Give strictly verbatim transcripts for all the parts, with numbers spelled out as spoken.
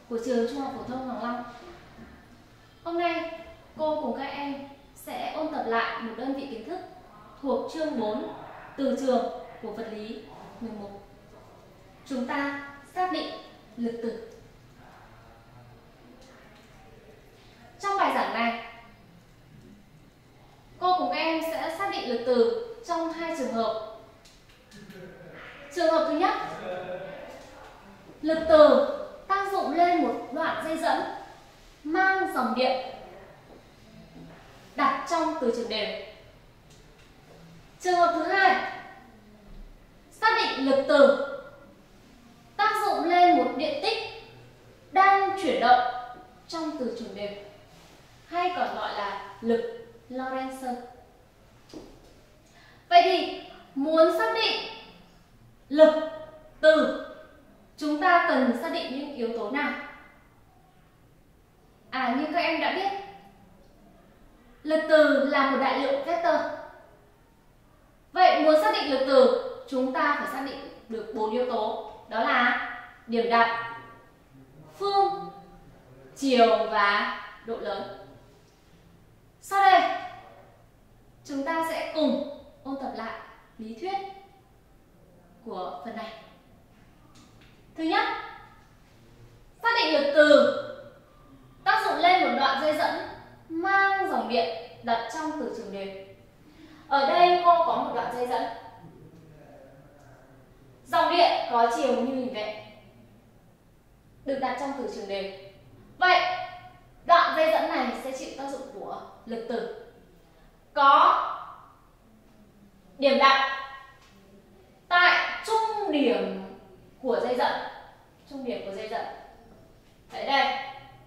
của trường Trung học phổ thông Hoàng Long. Hôm nay cô cùng các em sẽ ôn tập lại một đơn vị kiến thức thuộc chương bốn từ trường của vật lý mười một. Chúng ta xác định lực từ. Trong bài giảng này, cô cùng các em sẽ xác định lực từ trong hai trường hợp. Trường hợp thứ nhất, lực từ tác dụng lên một đoạn dây dẫn mang dòng điện đặt trong từ trường đều. Trường hợp thứ hai, xác định lực từ tác dụng lên một điện tích đang chuyển động trong từ trường đều, hay còn gọi là lực Lorentz. Vậy thì muốn xác định lực từ, chúng ta cần xác định những yếu tố nào? À, như các em đã biết, lực từ là một đại lượng vector. Vậy muốn xác định lực từ, chúng ta phải xác định được bốn yếu tố, đó là điểm đặt, phương, chiều và độ lớn. Sau đây, chúng ta sẽ cùng ôn tập lại lý thuyết của phần này. Thứ nhất, xác định lực từ tác dụng lên một đoạn dây dẫn mang dòng điện đặt trong từ trường đều. Ở đây cô có một đoạn dây dẫn, dòng điện có chiều như hình vẽ, được đặt trong từ trường đều. Vậy đoạn dây dẫn này sẽ chịu tác dụng của lực từ. Có điểm đặt tại trung điểm của dây dẫn, trung điểm của dây dẫn. Đấy đây.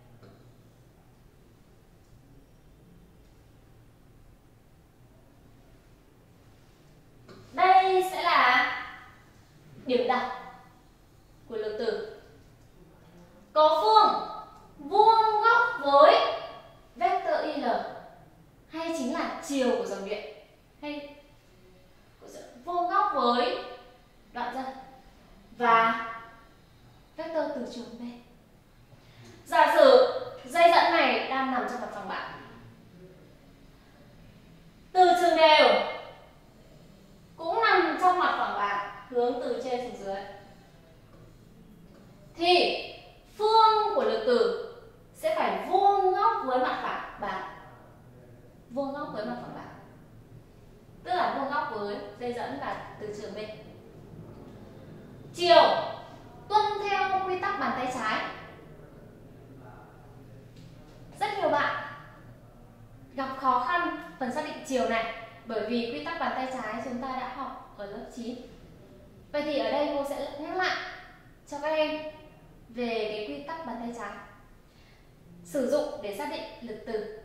Đây sẽ là điểm đặt của lực từ. Có phương vuông góc với vector i lờ, hay chính là chiều của dòng điện, hay vuông góc với đoạn dây và vector từ trường B. Giả sử dây dẫn này đang nằm trong mặt phẳng bạn, từ trường đều cũng nằm trong mặt phẳng bạn hướng từ trên xuống dưới, thì phương của lực từ sẽ phải vuông góc với mặt phẳng bạn, vuông góc với mặt phẳng bạn, tức là vuông góc với dây dẫn và từ trường B. Chiều tuân theo quy tắc bàn tay trái. Rất nhiều bạn gặp khó khăn phần xác định chiều này, bởi vì quy tắc bàn tay trái chúng ta đã học ở lớp chín. Vậy thì ở đây cô sẽ nhắc lại cho các em về cái quy tắc bàn tay trái sử dụng để xác định lực từ.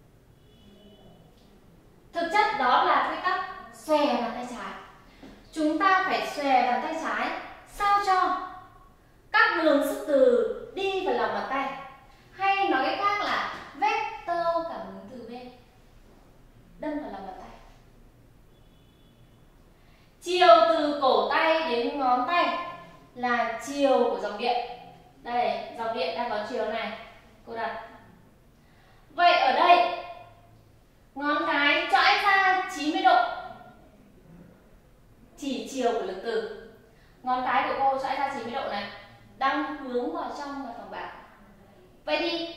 Thực chất đó là quy tắc xòe bàn tay trái. Chúng ta phải xòe bàn tay trái sao cho các đường sức từ đi vào lòng bàn tay, hay nói cách khác là vector cảm ứng từ B đâm vào lòng bàn tay. Chiều từ cổ tay đến ngón tay là chiều của dòng điện. Đây, dòng điện đang có chiều này, cô đặt. Vậy ở đây ngón cái chõi ra chín mươi độ, chỉ chiều của lực từ. Ngón cái của cô chõi ra chín mươi độ này đang hướng vào trong mặt phẳng bạn. Vậy thì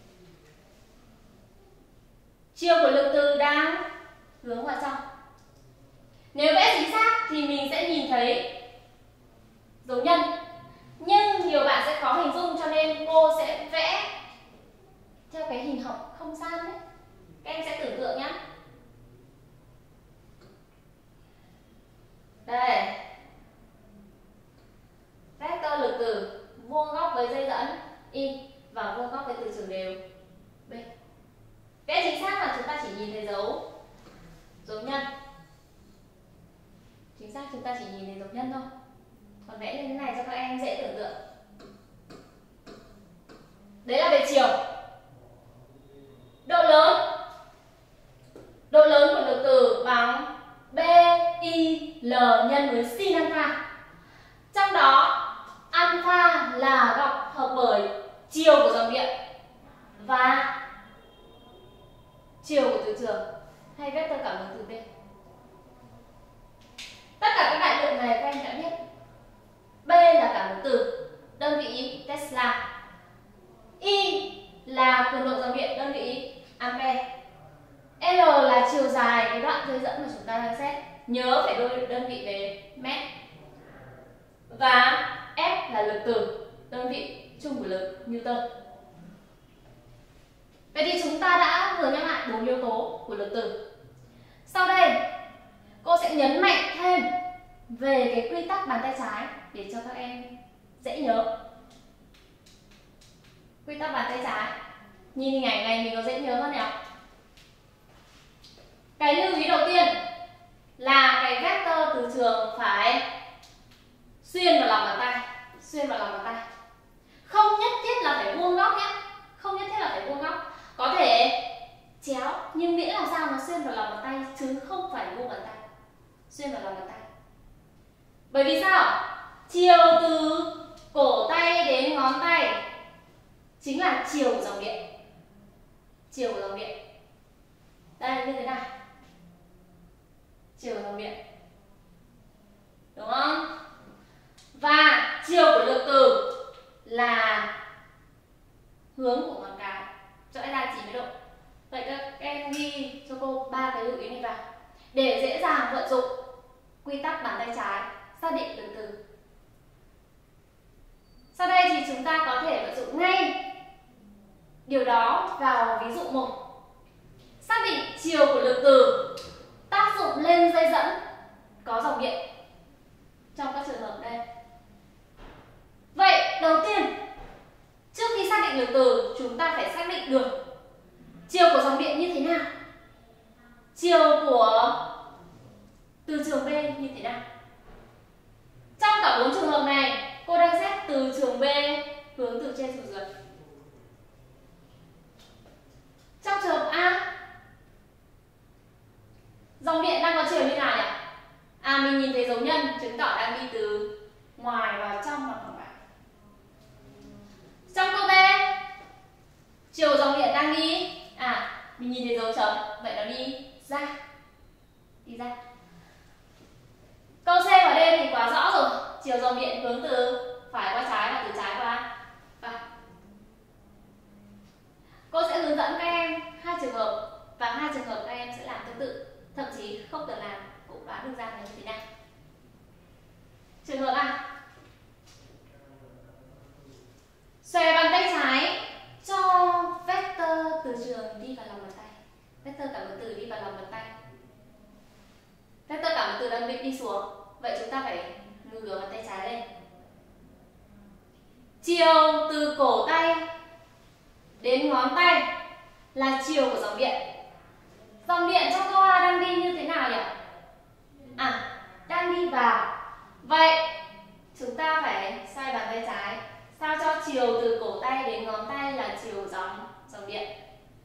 chiều của lực từ đang hướng vào trong. Nếu vẽ chính xác thì mình sẽ nhìn thấy dấu nhân, nhưng nhiều bạn sẽ khó hình dung, cho nên cô sẽ vẽ theo cái hình học không gian đấy. Các em sẽ tưởng tượng nhé. Đây, vector lực từ vuông góc với dây dẫn y và vuông góc với từ trường đều B. Vẽ chính xác là chúng ta chỉ nhìn thấy dấu dấu nhân. Chính xác chúng ta chỉ nhìn thấy dấu nhân thôi. Còn vẽ như thế này cho các em dễ tưởng tượng. Đấy là về chiều. Độ lớn. Độ lớn của lực từ bằng B I L nhân với sin alpha. Trong đó alpha là góc hợp bởi chiều của từ trường hay vectơ cảm ứng từ B. Tất cả các đại lượng này các em đã biết. B là cảm ứng từ, đơn vị Tesla. Y là cường độ dòng điện, đơn vị ampere. L là chiều dài cái đoạn dây dẫn mà chúng ta đang xét, nhớ phải đôi đơn vị về mét. Và F là lực từ, đơn vị chung của lực Newton. Vậy thì chúng ta đã vừa nhắc lại bốn yếu tố của lực từ. Sau đây cô sẽ nhấn mạnh thêm về cái quy tắc bàn tay trái để cho các em dễ nhớ. Quy tắc bàn tay trái, nhìn hình ảnh này mình có dễ nhớ hơn nào? Cái lưu ý đầu tiên là cái vectơ từ trường phải xuyên vào lòng bàn tay, xuyên vào lòng bàn tay. Không nhất thiết là phải vuông góc nhé, không nhất thiết là phải vuông góc, có thể chéo nhưng miễn làm sao nó xuyên vào lòng bàn tay chứ không phải vuông bàn tay, xuyên vào lòng bàn tay. Bởi vì sao? Chiều từ cổ tay đến ngón tay chính là chiều của dòng điện, chiều của dòng điện. Đây là như thế này, chiều của dòng điện, đúng không? Và chiều của lực từ là hướng của ngón cái, rẽ ra chín mươi độ. Vậy các em ghi cho cô ba cái lưu ý này vào để dễ dàng vận dụng quy tắc bàn tay trái xác định lực từ. Sau đây thì chúng ta có thể vận dụng ngay điều đó vào ví dụ một. Xác định chiều của lực từ tác dụng lên dây dẫn có dòng điện trong các trường hợp đây. Vậy đầu tiên, trước khi xác định lực từ, chúng ta phải xác định được chiều của dòng điện như thế nào, chiều của từ trường B như thế nào. Trong cả bốn trường hợp này, cô đang xét từ trường B hướng từ trên xuống dưới. Trong trường hợp A, dòng điện đang có chiều như nào nhỉ? À, mình nhìn thấy dấu nhân chứng tỏ đang đi từ ngoài vào trong và ngược lại. Trong câu B, chiều dòng điện đang đi, à, mình nhìn thấy dấu chấm, vậy nó đi ra, đi ra. Câu C và D thì quá rõ rồi, chiều dòng điện hướng từ phải qua trái và từ trái qua phải. Cô sẽ hướng dẫn các em hai trường hợp và hai trường hợp các em sẽ làm tương tự, thậm chí không cần làm cũng đoán được ra là như thế nào. Trường hợp A, xòe bàn tay trái cho vectơ từ trường đi vào lòng bàn tay, vectơ cảm ứng từ đi vào lòng bàn tay, vectơ cảm ứng từ đang bị đi xuống. Vậy chúng ta phải ngửa bàn tay trái lên. Chiều từ cổ tay đến ngón tay là chiều của dòng điện. Dòng điện trong câu A đang đi như thế nào nhỉ? À, đang đi vào. Vậy chúng ta phải xoay bàn tay trái sao cho chiều từ cổ tay đến ngón tay là chiều dòng dòng điện.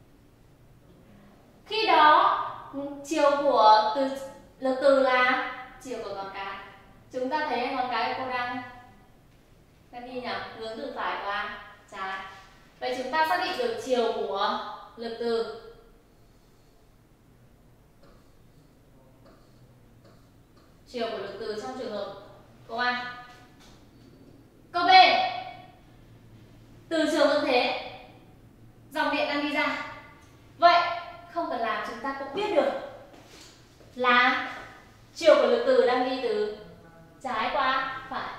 Khi đó chiều của từ lực từ là chiều của ngón cái. Chúng ta thấy ngón cái của cô đang đang đi nhỉ? Hướng từ phải qua trái. Vậy chúng ta xác định được chiều của lực từ. Chiều của lực từ trong trường hợp câu A. Câu B, từ trường vẫn thế, dòng điện đang đi ra. Vậy không cần làm chúng ta cũng biết được là chiều của lực từ đang đi từ trái qua phải.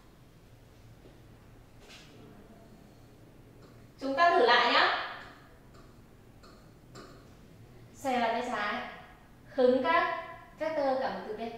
Chúng ta thử lại nhé. Xoay bàn tay trái, hứng các vectơ cảm ứng từ bên.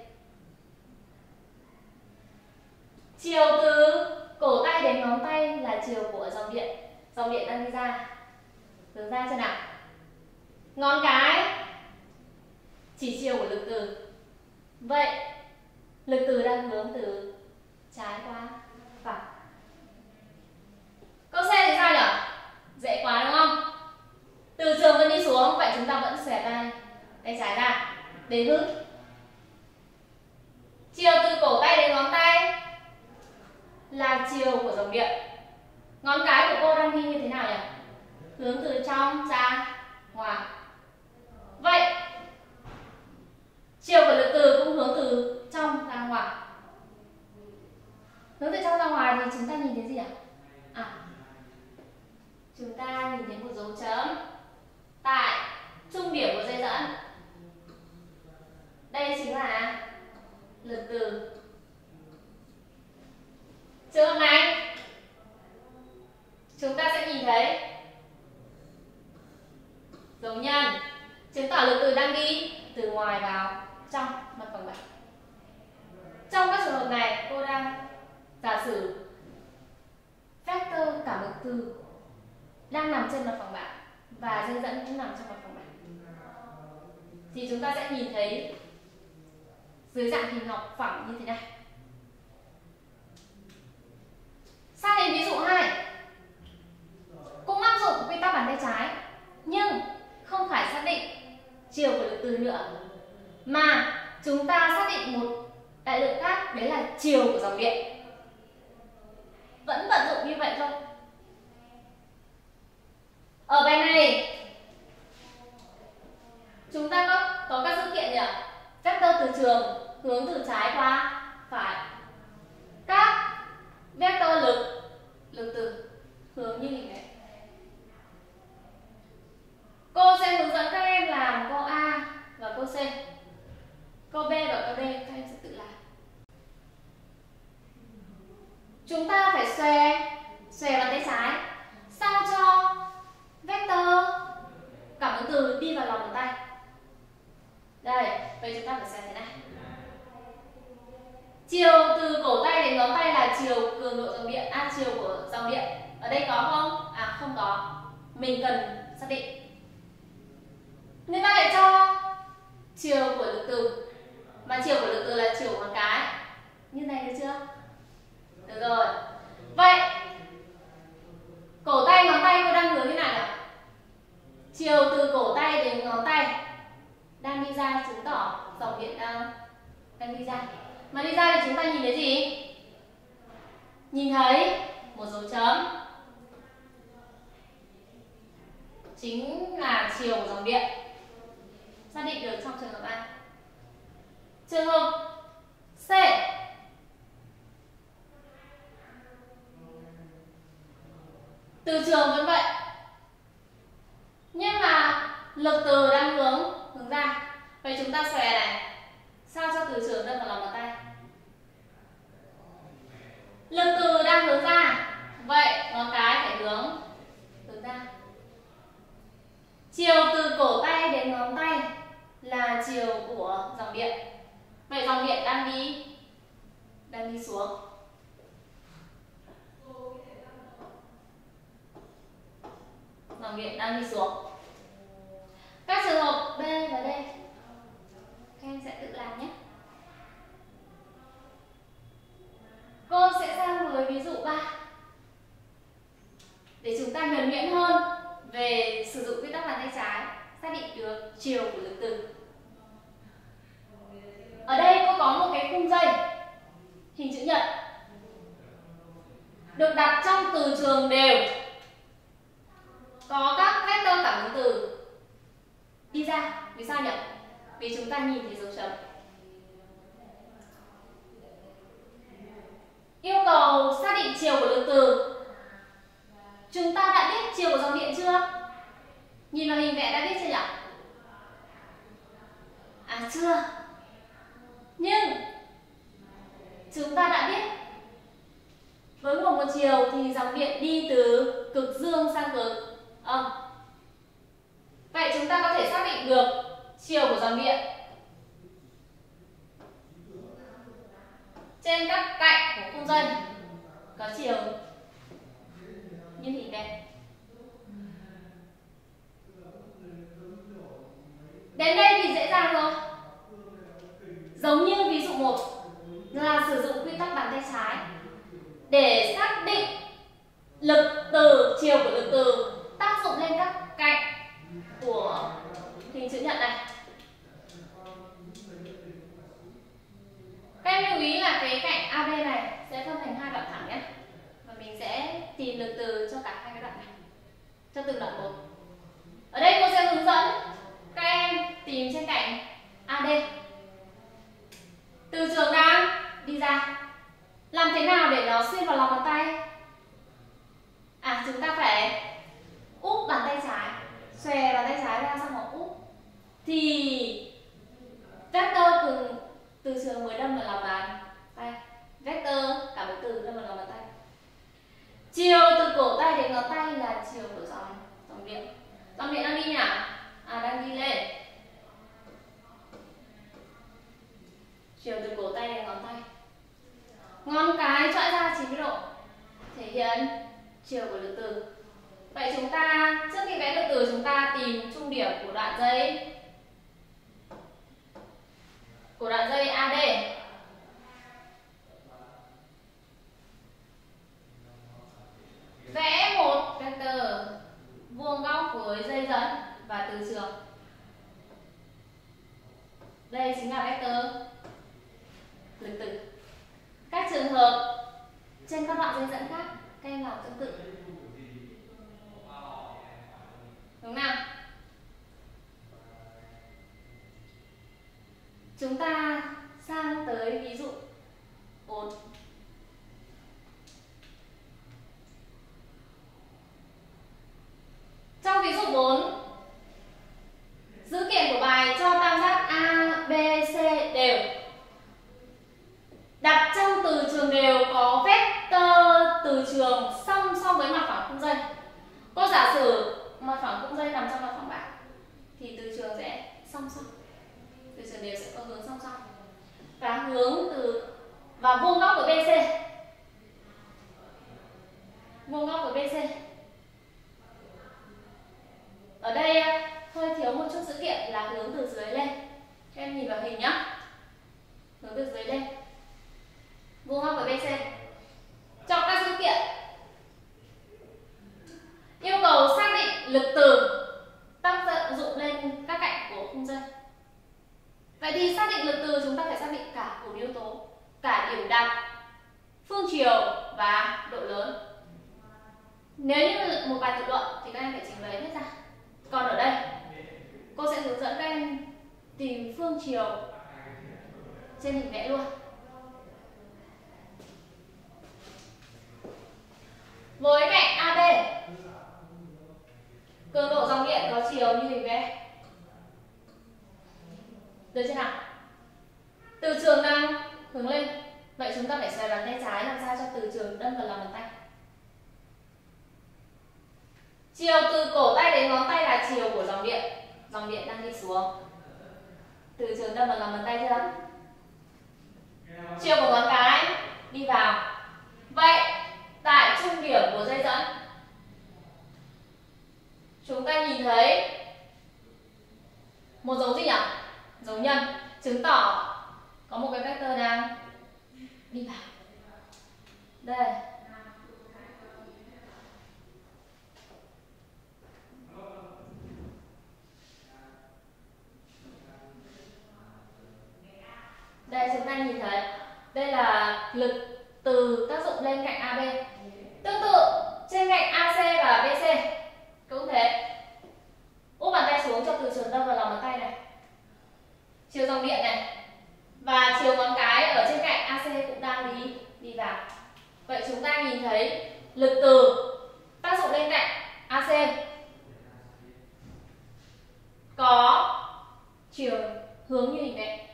Chiều từ cổ tay đến ngón tay là chiều của dòng điện. Dòng điện đang đi ra. Hướng ra xem nào. Ngón cái chỉ chiều của lực từ. Vậy lực từ đang hướng từ trái qua phải. Câu C thì sao nhỉ? Dễ quá đúng không? Từ trường vẫn đi xuống, vậy chúng ta vẫn xòe tay tay trái ra để hứng. Chiều từ cổ tay đến ngón tay là chiều của dòng điện. Ngón cái của cô đang đi như thế nào nhỉ? Hướng từ trong ra ngoài. dấu nhân, chứng tỏ lực từ đang đi từ ngoài vào trong mặt phẳng bảng. Trong các trường hợp này, cô đang giả sử vector cảm lực từ đang nằm trên mặt phẳng bảng và dây dẫn cũng nằm trong mặt phẳng bảng, thì chúng ta sẽ nhìn thấy dưới dạng hình học phẳng như thế này. Sang đến ví dụ hai, cũng áp dụng quy tắc bàn tay trái nhưng không phải xác định chiều của lực từ nữa, mà chúng ta xác định một đại lượng khác, đấy là chiều của dòng điện. Vẫn vận dụng như vậy thôi. Ở bài này chúng ta có có các dữ kiện gì ạ? Vector từ trường hướng từ trái qua phải, các vector lực lực từ hướng như hình này. Cô sẽ hướng dẫn các em làm câu A và câu C. Câu B và câu D các em sẽ tự làm. Chúng ta phải xòe xòe bàn tay trái sao cho vector cảm ứng từ đi vào lòng bàn tay. Đây, vậy chúng ta phải xòe thế này. Chiều từ cổ tay đến ngón tay là chiều cường độ dòng điện, à, chiều của dòng điện. Ở đây có không? À không có. Mình cần xác định. Người ta lại cho chiều của lực từ, mà chiều của lực từ là chiều của ngón cái. Như này được chưa? Được rồi. Vậy cổ tay ngón tay cô đang hướng thế nào nhỉ? Chiều từ cổ tay đến ngón tay đang đi ra, chứng tỏ dòng điện đang đang đi ra. Mà đi ra thì chúng ta nhìn thấy gì? Nhìn thấy một dấu chấm, chính là chiều của dòng điện. Xác định được trong trường hợp A. Trường hợp C, từ trường vẫn vậy, nhưng mà lực từ đang hướng hướng ra. Vậy chúng ta xòe này sao cho từ trường đâm vào lòng bàn tay. Lực từ đang hướng ra, vậy ngón cái phải hướng hướng ra. Chiều từ cổ tay đến ngón tay là chiều của dòng điện. Vậy dòng điện đang đi đang đi xuống. Dòng điện đang đi xuống. Các trường hợp B và D các em sẽ tự làm nhé. Cô sẽ sang với ví dụ ba để chúng ta nhuần nhuyễn hơn về sử dụng quy tắc bàn tay trái, xác định được chiều của lực từ. Ở đây cô có một cái khung dây hình chữ nhật được đặt trong từ trường đều, có các vector cảm ứng từ đi ra. Vì sao nhỉ? Vì chúng ta nhìn thấy dấu chấm. Yêu cầu xác định chiều của lực từ. Chúng ta đã biết chiều của dòng điện chưa? Nhìn vào hình vẽ đã biết chưa nhỉ? À chưa. Nhưng chúng ta đã biết với một một chiều thì dòng điện đi từ cực dương sang cực âm. Vậy chúng ta có thể xác định được chiều của dòng điện trên các cạnh của khung dây có chiều như hình này. Đến đây thì dễ dàng rồi. Giống như ví dụ một là sử dụng quy tắc bàn tay trái để xác định lực từ, chiều của lực từ tác dụng lên các cạnh của hình chữ nhật này. Các em lưu ý là cái cạnh a bê này sẽ phân thành hai đoạn thẳng nhé. Và mình sẽ tìm lực từ cho cả hai cái đoạn này, cho từng đoạn một. Ở đây cô sẽ hướng dẫn các em tìm trên cạnh a đê. Từ trường đang đi ra. Làm thế nào để nó xuyên vào lòng bàn tay? À, chúng ta phải úp bàn tay trái, xòe bàn tay trái ra xong rồi úp. Thì vector từ từ trường mới đâm vào lòng bàn tay. Vector cả một từ đâm vào lòng bàn tay. Chiều từ cổ tay đến ngón tay là chiều của dòng dòng điện. Dòng điện đang đi nào? à đang đi lên. Chiều từ cổ tay đến ngón tay. Ngón cái chọi ra chín mươi độ, thể hiện chiều của lực từ. Vậy chúng ta trước khi vẽ lực từ chúng ta tìm trung điểm của đoạn dây của đoạn dây a đê. Vẽ một vector vuông góc với dây dẫn và từ trường. Đây chính là vector lực từ. Các trường hợp trên các đoạn dây dẫn khác các em làm tương tự. Đúng nào? Chúng ta sang tới ví dụ bốn. Trong ví dụ bốn, dữ kiện của bài cho tam giác A, B, C đều. Đặt trong từ trường đều có vector từ trường song song với mặt phẳng khung dây. Cô giả sử mặt phẳng khung dây nằm trong mặt phẳng bảng thì từ trường sẽ song song. Từ trường đều sẽ có hướng song song. Và hướng từ và vuông góc của bê xê. Vuông góc của bê xê. Ở đây hơi thiếu một chút dữ kiện là hướng từ dưới lên. Các em nhìn vào hình nhá. Hướng từ dưới lên. Vuông góc của bê xê. Trong các dữ kiện yêu cầu xác định lực từ tác dụng lên các cạnh của khung dây. Vậy thì xác định lực từ chúng ta phải xác định cả bốn yếu tố, cả điểm đặt, phương chiều và độ lớn. Nếu như một bài tự luận thì các em phải trình bày hết ra. Còn ở đây cô sẽ hướng dẫn các em tìm phương chiều trên hình vẽ luôn. Với cạnh a bê, cường độ dòng điện có chiều như hình vẽ. Được chưa nào? Từ trường đang hướng lên. Vậy chúng ta phải xoay bàn tay trái làm sao cho từ trường đâm vào lòng bàn tay. Chiều từ cổ tay đến ngón tay là chiều của dòng điện. Dòng điện đang đi xuống. Từ trường đâm vào lòng bàn tay chưa? Chiều của ngón cái đi vào. Vậy tại trung điểm của dây dẫn chúng ta nhìn thấy một dấu gì nhỉ? Dấu nhân, chứng tỏ có một cái vector đang đi vào. Đây. Đây chúng ta nhìn thấy đây là lực từ tác dụng lên cạnh a bê. Tương tự trên cạnh a xê và bê xê cũng thế. Úp bàn tay xuống cho từ trường đâm vào lòng bàn tay này. Chiều dòng điện này và chiều ngón cái ở trên cạnh a xê cũng đang đi đi vào. Vậy chúng ta nhìn thấy lực từ tác dụng lên cạnh a xê có chiều hướng như hình này.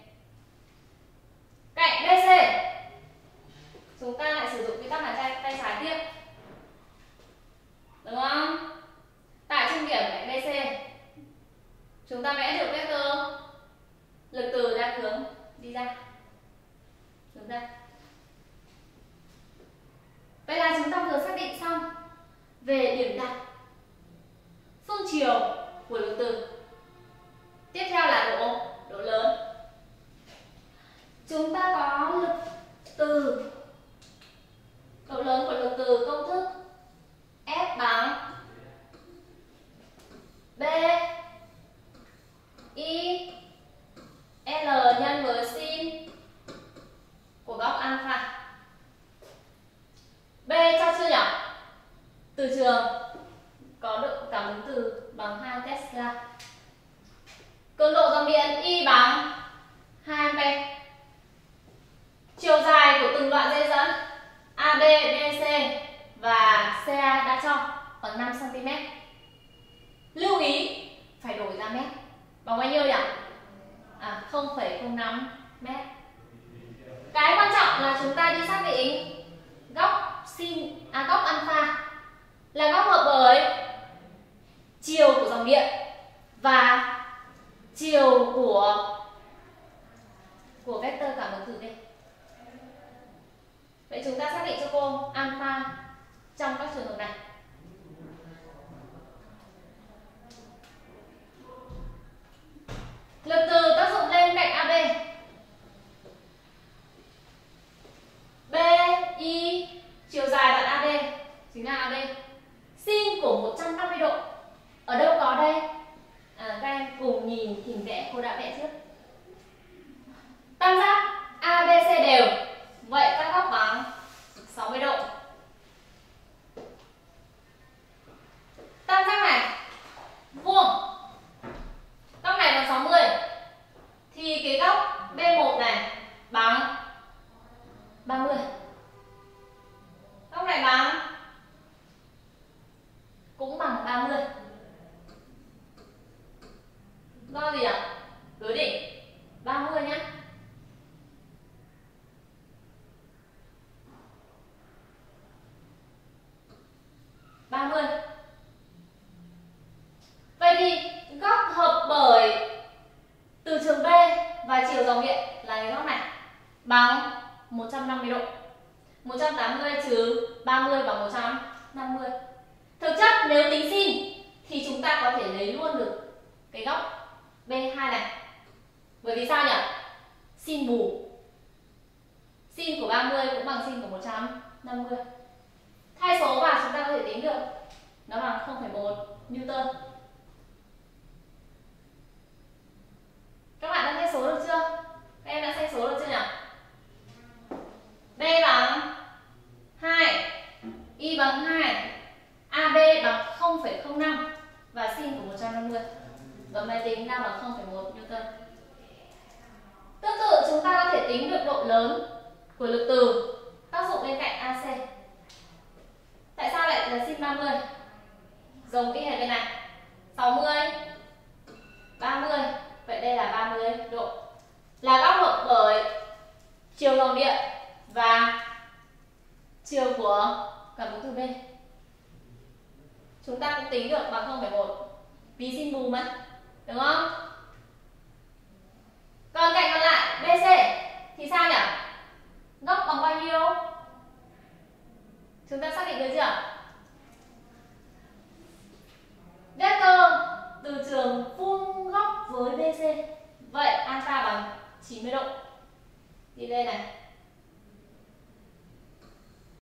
Cạnh bê xê chúng ta lại sử dụng quy tắc bàn tay tay trái tiếp. Đúng không? Tại trung điểm cạnh bê xê chúng ta vẽ được vector lực từ đang hướng đi ra. Đúng đây. Vậy là chúng ta vừa xác định xong về điểm đặt, phương chiều của lực từ. Tiếp theo là độ độ lớn. Chúng ta có lực từ, độ lớn của lực từ công thức F bằng B I L nhân với sin của góc alpha. B cho chưa nhỉ? Từ trường có độ cảm ứng từ bằng hai Tesla. Cường độ dòng điện I bằng hai ampe. Chiều dài của từng đoạn dây dẫn a bê, bê xê và xê a đã cho bằng năm xăng ti mét. Lưu ý phải đổi ra mét. Bằng bao nhiêu nhỉ? À, không phẩy không năm mét. Cái quan trọng là chúng ta đi xác định góc sin à góc alpha là góc hợp với chiều của dòng điện và chiều của của vectơ cả một từ B. Vậy chúng ta xác định cho cô alpha trong các trường hợp này. Lực từ tác dụng lên cạnh a bê. B, Y, chiều dài đoạn a bê chính là a bê. Sin của một trăm năm mươi độ. Ở đâu có đây? À, các em cùng nhìn hình vẽ cô đã vẽ trước. Tam giác a bê xê đều. Vậy các góc bằng sáu mươi độ. Tam giác này vuông. Góc này bằng sáu mươi. Thì cái góc B một này bằng ba mươi. Góc này bằng cũng bằng ba mươi. Do gì ạ? Đối đỉnh ba mươi nhé. ba mươi. Vậy thì góc hợp bởi từ trường B và chiều dòng điện là cái góc này bằng một trăm năm mươi độ. một trăm tám mươi trừ ba mươi bằng một trăm năm mươi. Thực chất nếu tính sin thì chúng ta có thể lấy luôn được cái góc B hai này. Bởi vì sao nhỉ? Sin bù. Sin của ba mươi cũng bằng sin của một trăm năm mươi. Thay số vào chúng ta có thể tính được. Nó bằng không phẩy một Newton. Các bạn đã thay số được chưa? Các em đã thay số được chưa nhỉ? B bằng hai, Y bằng hai, a bê bằng không phẩy không năm và sin của một trăm năm mươi. Bấm máy tính ra bằng không phẩy một Newton. Tương tự chúng ta có thể tính được độ lớn của lực từ tác dụng bên cạnh a xê. Tại sao lại là sin ba mươi? Giống y hệt bên này. sáu mươi, ba mươi. Vậy đây là ba mươi độ. Là góc hợp bởi chiều dòng điện và chiều của cả một từ B. Chúng ta cũng tính được bằng không phẩy một vì sin bù mà, đúng không? Còn cạnh còn lại bê xê thì sao nhỉ? Góc bằng bao nhiêu? Chúng ta xác định được chưa? Vectơ từ trường vuông góc với bê xê. Vậy alpha bằng chín mươi độ. Đi đây này.